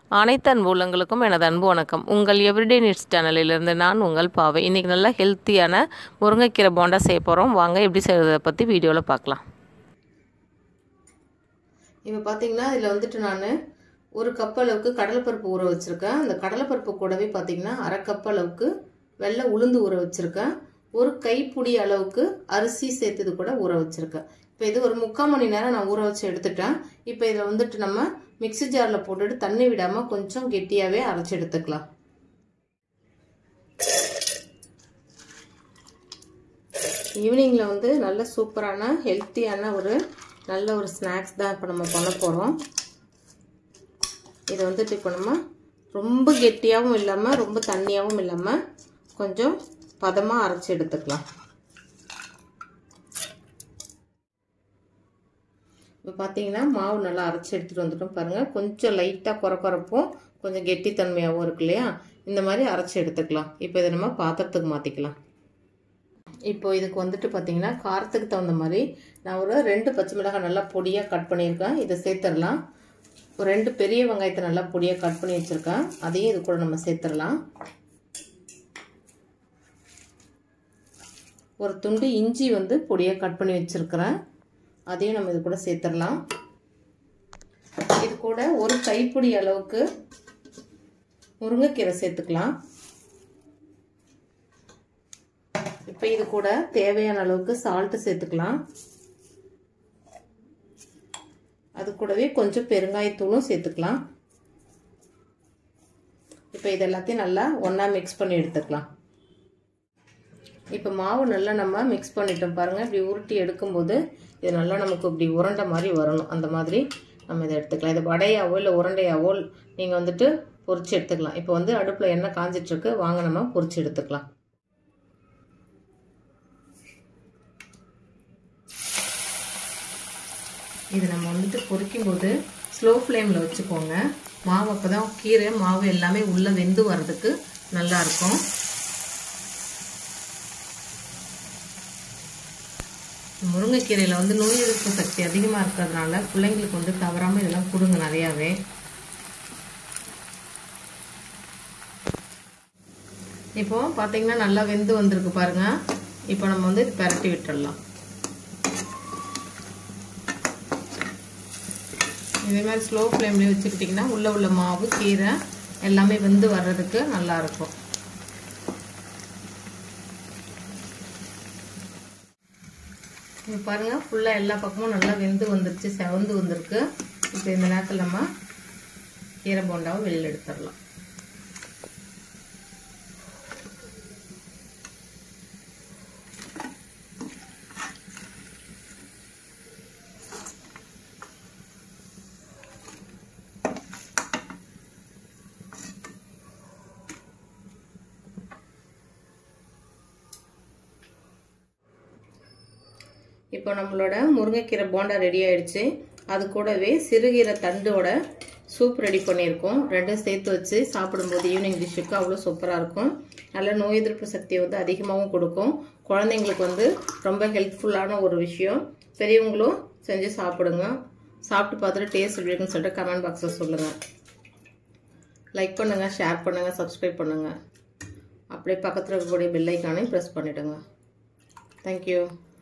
அனைத்து அன்பு உள்ளங்களுக்கும் எனது அன்பு வணக்கம். உங்கள் எவ்ரிடே நீட்ஸ் சேனலிலிருந்து நான் உங்கள் பாவை. இன்றைக்கி நல்லா ஹெல்த்தியான முருங்கைக்கீரை போண்டா செய்ய போகிறோம். வாங்க எப்படி செய்கிறத பற்றி வீடியோவில் பார்க்கலாம். இப்போ பார்த்தீங்கன்னா இதில் வந்துட்டு நான் ஒரு கப் அளவுக்கு கடலைப்பருப்பு ஊற வச்சுருக்கேன். அந்த கடலைப்பருப்பு கூடவே பார்த்தீங்கன்னா அரை கப் அளவுக்கு வெள்ளை உளுந்து ஊற வச்சுருக்கேன். ஒரு கைப்பிடி அளவுக்கு அரிசி சேர்த்தது கூட ஊற வச்சுருக்கேன். இப்போ இது ஒரு 3/4 மணி நேரம் நான் ஊற வச்சு எடுத்துட்டேன். இப்போ இதில் வந்துட்டு நம்ம மிக்ஸி ஜாரில் போட்டுட்டு தண்ணி விடாமல் கொஞ்சம் கெட்டியாகவே அரைச்சி எடுத்துக்கலாம். ஈவினிங்கில் வந்து நல்ல சூப்பரான ஹெல்த்தியான நல்ல ஒரு ஸ்நாக்ஸ் தான் இப்போ நம்ம பண்ண போகிறோம். இதை வந்துட்டு இப்போ நம்ம ரொம்ப கெட்டியாகவும் இல்லாமல் ரொம்ப தண்ணியாகவும் இல்லாமல் கொஞ்சம் பதமாக அரைச்சி எடுத்துக்கலாம். இப்போ பார்த்தீங்கன்னா மாவு நல்லா அரைச்சி எடுத்துகிட்டு வந்துட்டோம் பாருங்கள். கொஞ்சம் லைட்டாக குறப்பவும் கொஞ்சம் கெட்டித்தன்மையாகவும் இருக்கு இல்லையா, இந்த மாதிரி அரைச்சி எடுத்துக்கலாம். இப்போ இதை நம்ம பாத்திரத்துக்கு மாற்றிக்கலாம். இப்போ இதுக்கு வந்துட்டு பார்த்தீங்கன்னா காரத்துக்கு தகுந்த மாதிரி நான் ஒரு 2 பச்சை மிளகாய் நல்லா பொடியாக கட் பண்ணியிருக்கேன். இதை சேர்த்துடலாம். ஒரு 2 பெரிய வெங்காயத்தை நல்லா பொடியாக கட் பண்ணி வச்சுருக்கேன். அதையும் இது கூட நம்ம சேர்த்துடலாம். ஒரு துண்டு இஞ்சி வந்து பொடியாக கட் பண்ணி வச்சுருக்கிறேன். அதையும் நம்ம இது கூட சேர்த்துடலாம். இது கூட ஒரு கைப்பிடி அளவுக்கு முருங்கைக்கீரை சேர்த்துக்கலாம். இப்போ இது கூட தேவையான அளவுக்கு சால்ட்டு சேர்த்துக்கலாம். அது கூடவே கொஞ்சம் பெருங்காயத்தூளும் சேர்த்துக்கலாம். இப்போ இது எல்லாத்தையும் நல்லா ஒன்றா மிக்ஸ் பண்ணி எடுத்துக்கலாம். இப்போ மாவு நல்லா நம்ம மிக்ஸ் பண்ணிட்டோம் பாருங்கள். இப்படி உருட்டி எடுக்கும்போது இது நல்லா நமக்கு இப்படி உருண்டை மாதிரி வரணும். அந்த மாதிரி நம்ம இதை எடுத்துக்கலாம். இது வடையாவோ இல்லை உருண்டையாவோ நீங்கள் வந்துட்டு பொரிச்சு எடுத்துக்கலாம். இப்போ வந்து அடுப்பில் எண்ணெய் காஞ்சிட்ருக்கு, வாங்க நம்ம பொரிச்சு எடுத்துக்கலாம். இது நம்ம வந்துட்டு பொரிக்கும்போது ஸ்லோ ஃப்ளேமில் வச்சுக்கோங்க. மாவு அப்போ தான் கீரை மாவு எல்லாமே உள்ளே வெந்து வர்றதுக்கு நல்லாயிருக்கும். முருங்கைக்கீரையில் வந்து நோய் எதிர்ப்பு சக்தி அதிகமாக இருக்கிறதுனால பிள்ளைங்களுக்கு வந்து தவறாமல் இதெல்லாம் கொடுங்க நிறையாவே. இப்போ பார்த்தீங்கன்னா நல்லா வெந்து வந்திருக்கு பாருங்க. இப்போ நம்ம வந்து பரட்டி விட்டுடலாம். இதே மாதிரி ஸ்லோ ஃப்ளேம்லேயே வச்சுக்கிட்டிங்கன்னா உள்ள மாவு கீரை எல்லாமே வெந்து வர்றதுக்கு நல்லாயிருக்கும். இப்போ பாருங்கள் ஃபுல்லாக எல்லா பக்கமும் நல்லா வெந்து வந்துருச்சு, செவந்து வந்திருக்கு. இப்போ இந்த நேரத்தில் நம்ம கீரை போண்டாவை வெளியில் எடுத்துடலாம். இப்போ நம்மளோட முருங்கைக்கீரை போண்டா ரெடி ஆயிடுச்சு. அது கூடவே சிறுகீரை தண்டோட சூப் ரெடி பண்ணியிருக்கோம். ரெண்டும் சேர்த்து வச்சு சாப்பிடும்போது ஈவினிங் டிஷ்ஷுக்கு அவ்வளோ சூப்பராக இருக்கும். நல்ல நோய் எதிர்ப்பு சக்தியை வந்து அதிகமாகவும் கொடுக்கும். குழந்தைங்களுக்கு வந்து ரொம்ப ஹெல்ப்ஃபுல்லான ஒரு விஷயம். பெரியவங்களும் செஞ்சு சாப்பிடுங்க. சாப்பிட்டு பார்த்துட்டு டேஸ்ட் எப்படி இருக்குன்னு சொல்லிட்டு கமெண்ட் பாக்ஸில் சொல்லுங்கள். லைக் பண்ணுங்கள், ஷேர் பண்ணுங்கள், சப்ஸ்கிரைப் பண்ணுங்கள். அப்படியே பக்கத்தில் இருக்கக்கூடிய பெல் ஐக்கானையும் ப்ரெஸ் பண்ணிவிடுங்க. தேங்க்யூ.